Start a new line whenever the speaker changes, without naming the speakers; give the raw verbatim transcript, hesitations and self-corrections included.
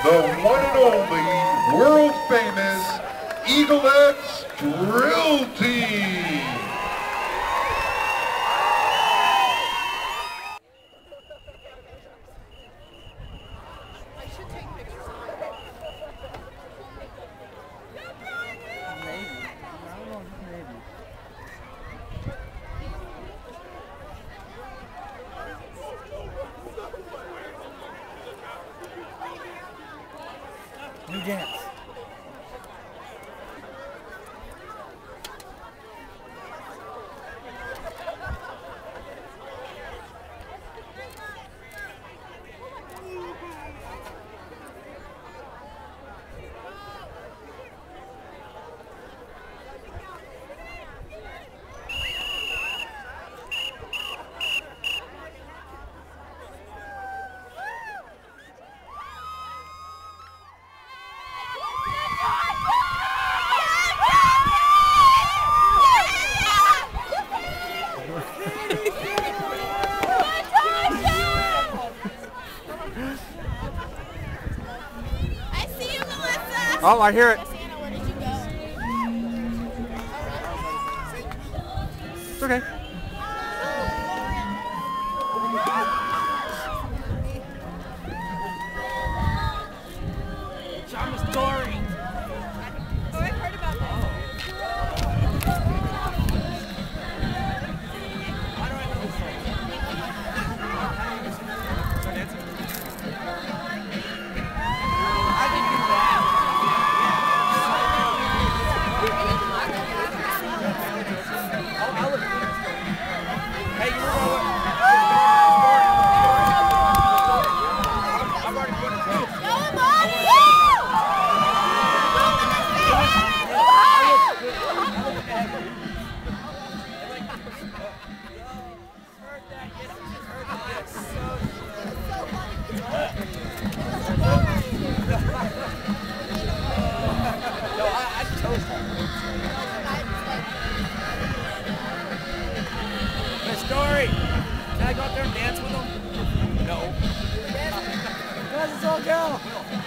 the one and only world famous Eaglettes Drill Team.
New dance.
Oh, I hear it. It's okay.
John was Dory.
Oh, I've heard about that.
Why do I know this song? Start dancing. I can do that. Hey, you were going. I've already put it through. No, I, I chose her. Miss Dory, can I go up there and dance with them? No. Guys, it's all go.